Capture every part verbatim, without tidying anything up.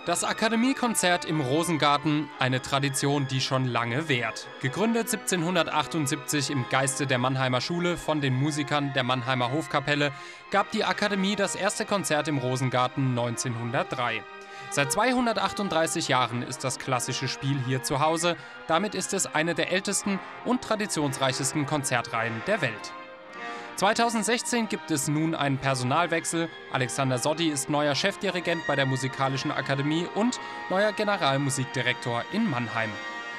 Das Akademiekonzert im Rosengarten, eine Tradition, die schon lange währt. Gegründet siebzehnhundertachtundsiebzig im Geiste der Mannheimer Schule von den Musikern der Mannheimer Hofkapelle, gab die Akademie das erste Konzert im Rosengarten neunzehnhundertdrei. Seit zweihundertachtunddreißig Jahren ist das klassische Spiel hier zu Hause. Damit ist es eine der ältesten und traditionsreichsten Konzertreihen der Welt. zweitausendsechzehn gibt es nun einen Personalwechsel. Alexander Soddy ist neuer Chefdirigent bei der Musikalischen Akademie und neuer Generalmusikdirektor in Mannheim.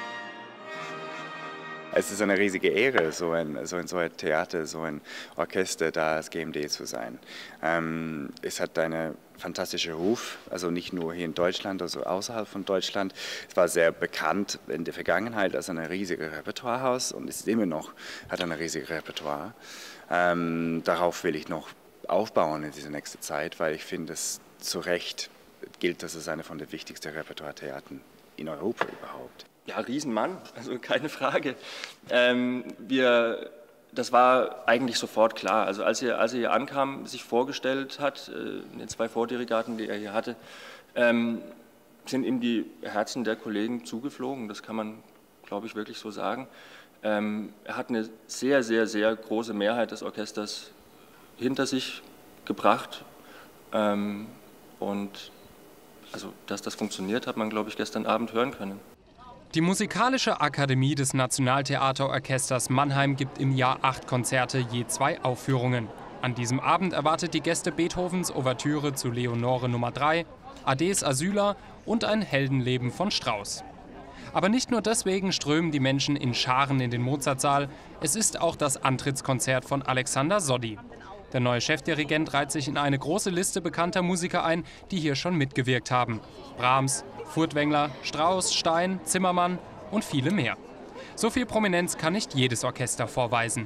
Es ist eine riesige Ehre, so ein, so ein, so ein Theater, so ein Orchester da als G M D zu sein. Ähm, es hat einen fantastischen Ruf, also nicht nur hier in Deutschland, also außerhalb von Deutschland. Es war sehr bekannt in der Vergangenheit als ein riesiges Repertoirehaus und es ist immer noch, hat ein riesiges Repertoire. Ähm, darauf will ich noch aufbauen in dieser nächsten Zeit, weil ich finde, es zu Recht gilt, dass es eine von den wichtigsten Repertoire-Theatern in Europa überhaupt. Ja, Riesenmann, also keine Frage. Ähm, wir, das war eigentlich sofort klar. Also als er, als er hier ankam, sich vorgestellt hat, äh, in den zwei Vordirigaten, die er hier hatte, ähm, sind ihm die Herzen der Kollegen zugeflogen. Das kann man, glaube ich, wirklich so sagen. Ähm, er hat eine sehr, sehr, sehr große Mehrheit des Orchesters hinter sich gebracht. Ähm, und also, dass das funktioniert, hat man, glaube ich, gestern Abend hören können. Die Musikalische Akademie des Nationaltheaterorchesters Mannheim gibt im Jahr acht Konzerte, je zwei Aufführungen. An diesem Abend erwartet die Gäste Beethovens Ouvertüre zu Leonore Nummer drei, Ades Asyla und ein Heldenleben von Strauss. Aber nicht nur deswegen strömen die Menschen in Scharen in den Mozartsaal, es ist auch das Antrittskonzert von Alexander Soddy. Der neue Chefdirigent reiht sich in eine große Liste bekannter Musiker ein, die hier schon mitgewirkt haben. Brahms, Furtwängler, Strauss, Stein, Zimmermann und viele mehr. So viel Prominenz kann nicht jedes Orchester vorweisen.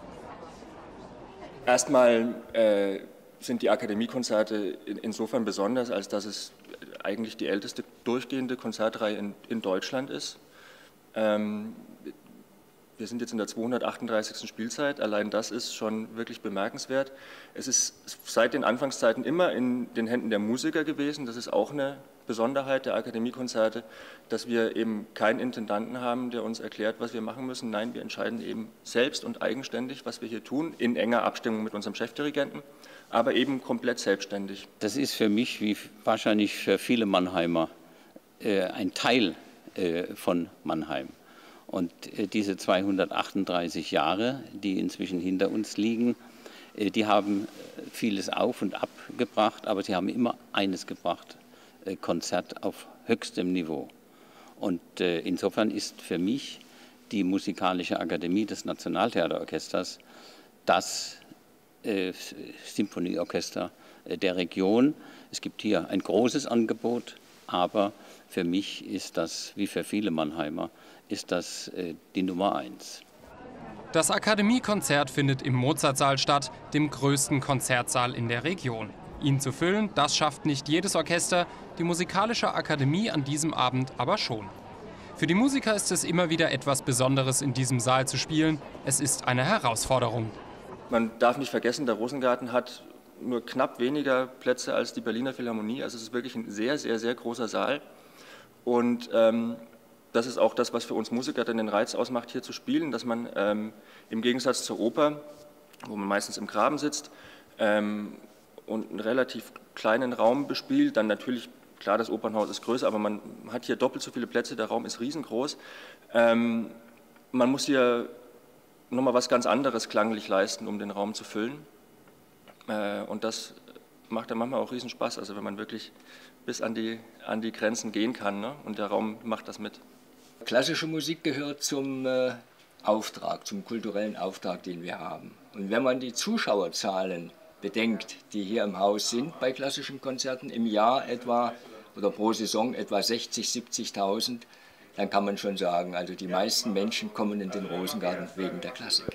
Erstmal äh, sind die Akademiekonzerte in, insofern besonders, als dass es eigentlich die älteste durchgehende Konzertreihe in, in Deutschland ist. Ähm, wir sind jetzt in der zweihundertachtunddreißigsten Spielzeit, allein das ist schon wirklich bemerkenswert. Es ist seit den Anfangszeiten immer in den Händen der Musiker gewesen, das ist auch eine Besonderheit der Akademiekonzerte, dass wir eben keinen Intendanten haben, der uns erklärt, was wir machen müssen. Nein, wir entscheiden eben selbst und eigenständig, was wir hier tun, in enger Abstimmung mit unserem Chefdirigenten, aber eben komplett selbstständig. Das ist für mich, wie wahrscheinlich für viele Mannheimer, ein Teil von Mannheim. Und diese zweihundertachtunddreißig Jahre, die inzwischen hinter uns liegen, die haben vieles auf und ab gebracht, aber sie haben immer eines gebracht: Konzert auf höchstem Niveau. Und äh, insofern ist für mich die Musikalische Akademie des Nationaltheaterorchesters das äh, Symphonieorchester äh, der Region. Es gibt hier ein großes Angebot, aber für mich ist das, wie für viele Mannheimer, ist das äh, die Nummer eins. Das Akademiekonzert findet im Mozartsaal statt, dem größten Konzertsaal in der Region. Ihn zu füllen, das schafft nicht jedes Orchester, die Musikalische Akademie an diesem Abend aber schon. Für die Musiker ist es immer wieder etwas Besonderes, in diesem Saal zu spielen. Es ist eine Herausforderung. Man darf nicht vergessen, der Rosengarten hat nur knapp weniger Plätze als die Berliner Philharmonie. Also es ist wirklich ein sehr, sehr, sehr großer Saal. Und ähm, das ist auch das, was für uns Musiker dann den Reiz ausmacht, hier zu spielen, dass man ähm, im Gegensatz zur Oper, wo man meistens im Graben sitzt, ähm, und einen relativ kleinen Raum bespielt, dann natürlich, klar, das Opernhaus ist größer, aber man hat hier doppelt so viele Plätze, der Raum ist riesengroß. Ähm, man muss hier nochmal was ganz anderes klanglich leisten, um den Raum zu füllen. Äh, und das macht dann manchmal auch riesen Spaß, also wenn man wirklich bis an die, an die Grenzen gehen kann, ne? Und der Raum macht das mit. Klassische Musik gehört zum äh, Auftrag, zum kulturellen Auftrag, den wir haben. Und wenn man die Zuschauerzahlen bedenkt, die hier im Haus sind bei klassischen Konzerten, im Jahr etwa oder pro Saison etwa sechzigtausend, siebzigtausend, dann kann man schon sagen, also die meisten Menschen kommen in den Rosengarten wegen der Klassik.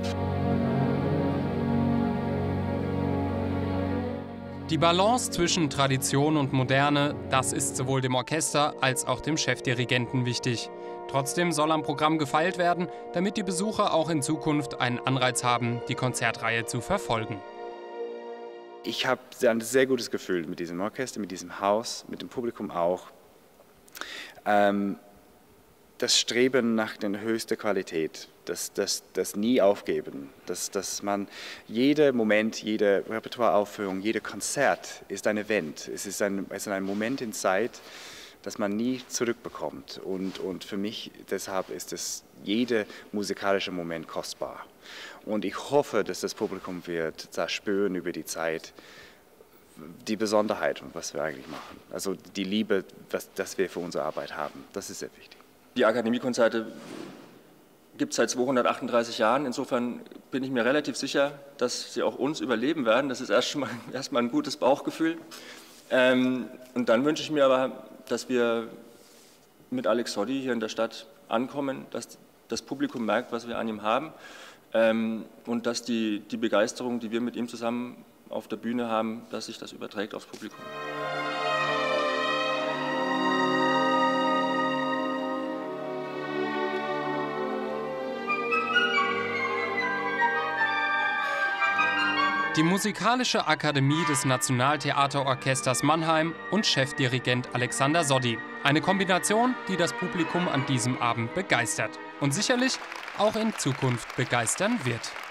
Die Balance zwischen Tradition und Moderne, das ist sowohl dem Orchester als auch dem Chefdirigenten wichtig. Trotzdem soll am Programm gefeilt werden, damit die Besucher auch in Zukunft einen Anreiz haben, die Konzertreihe zu verfolgen. ich habe ein sehr gutes Gefühl mit diesem Orchester, mit diesem Haus, mit dem Publikum auch. Ähm, das Streben nach der höchsten Qualität, das, das, das nie aufgeben, dass, dass man jeder Moment, jede Repertoireaufführung, jeder Konzert ist ein Event. Es ist ein, es ist ein Moment in Zeit, das man nie zurückbekommt. Und, und für mich deshalb ist es jeder musikalische Moment kostbar. Und ich hoffe, dass das Publikum wird da spüren über die Zeit die Besonderheit und was wir eigentlich machen. Also die Liebe, was, das wir für unsere Arbeit haben. Das ist sehr wichtig. Die Akademiekonzerte gibt es seit zweihundertachtunddreißig Jahren. Insofern bin ich mir relativ sicher, dass sie auch uns überleben werden. Das ist erstmal erst mal ein gutes Bauchgefühl. Ähm, und dann wünsche ich mir aber, dass wir mit Alex Soddy hier in der Stadt ankommen, dass das Publikum merkt, was wir an ihm haben, ähm, und dass die, die Begeisterung, die wir mit ihm zusammen auf der Bühne haben, dass sich das überträgt aufs Publikum. Die Musikalische Akademie des Nationaltheaterorchesters Mannheim und Chefdirigent Alexander Soddy. Eine Kombination, die das Publikum an diesem Abend begeistert und sicherlich auch in Zukunft begeistern wird.